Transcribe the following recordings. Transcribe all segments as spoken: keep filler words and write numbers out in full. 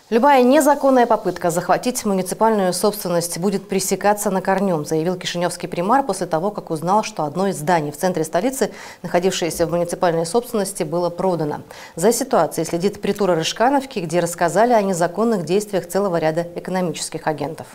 Любая незаконная попытка захватить муниципальную собственность будет пресекаться на корню, заявил кишиневский примар после того, как узнал, что одно из зданий в центре столицы, находившееся в муниципальной собственности, было продано. За ситуацией следит притура Рыжкановки, где рассказали о незаконных действиях целого ряда экономических агентов.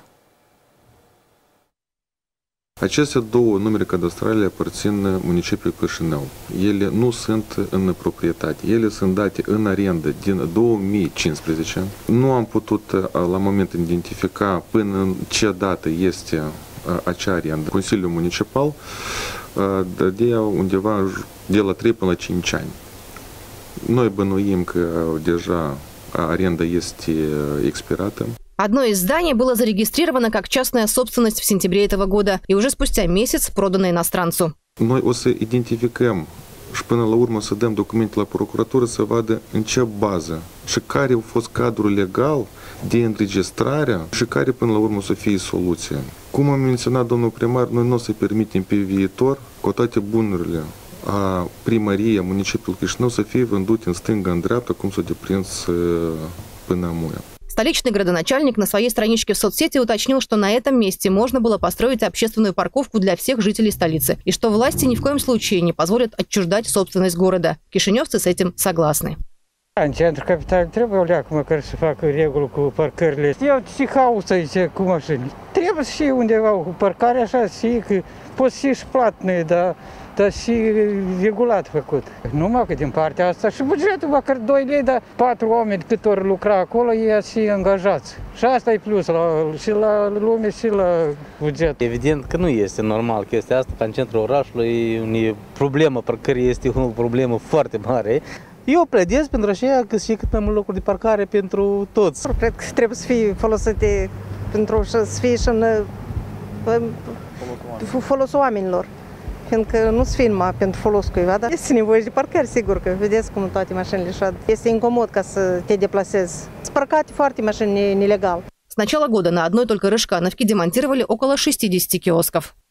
Aceste două numere cadastrale aparțin municipiului Chișinău. Ele nu sunt în proprietate. Ele sunt date în arendă din două mii cincisprezece. Nu am putut la moment identifica până în ce dată este acea arendă. Consiliul Municipal dădea undeva de la trei până la cinci ani. Noi bănuim că deja arenda este expirată. Одно из зданий было зарегистрировано как частная собственность в сентябре этого года и уже спустя месяц продано иностранцу. Noi o să identificăm și până la urmă să dăm documente la procuratură să vadă în ce bază și care a fost cadrul legal de înregistrare și care până la urmă să fie soluția. Cum a menționat domnul primar, noi nu o să permitem pe viitor cu toate bunurile a primăriei, a municipiului Chișinău să fie vândute în stânga, în dreapta, cum s-a deprins până amuia. Столичный градоначальник на своей страничке в соцсети уточнил, что на этом месте можно было построить общественную парковку для всех жителей столицы и что власти ни в коем случае не позволят отчуждать собственность города. Кишиневцы с этим согласны. În centru capital trebuie o leacă măcar să facă regulă cu parcările. Eu și haos aici cu mașini. Trebuie să fie undeva cu parcare așa, și că poți fi și platnă, dar, dar și regulat făcut. Numai că din partea asta și bugetul măcar doi lei, dar patru oameni cât ori lucra acolo, ei și angajați. Și asta e plus la, și la lume și la buget. Evident că nu este normal chestia asta, că în centrul orașului e problemă, parcării este o problemă foarte mare. Eu pledez pentru așa că și cât mai mult locuri de parcare pentru toți. Cred că trebuie să fie folosite pentru să fie și în folosul oamenilor. Fiindcă nu se fie numai pentru folos cuiva, dar este nevoie de parcări, sigur că vedeți cum toate mașinile așa. Este incomod ca să te deplasezi. Sunt parcate foarte mașini nelegal. С начала года на одной только Рыжкановке демонтировали около шестидесяти киосков.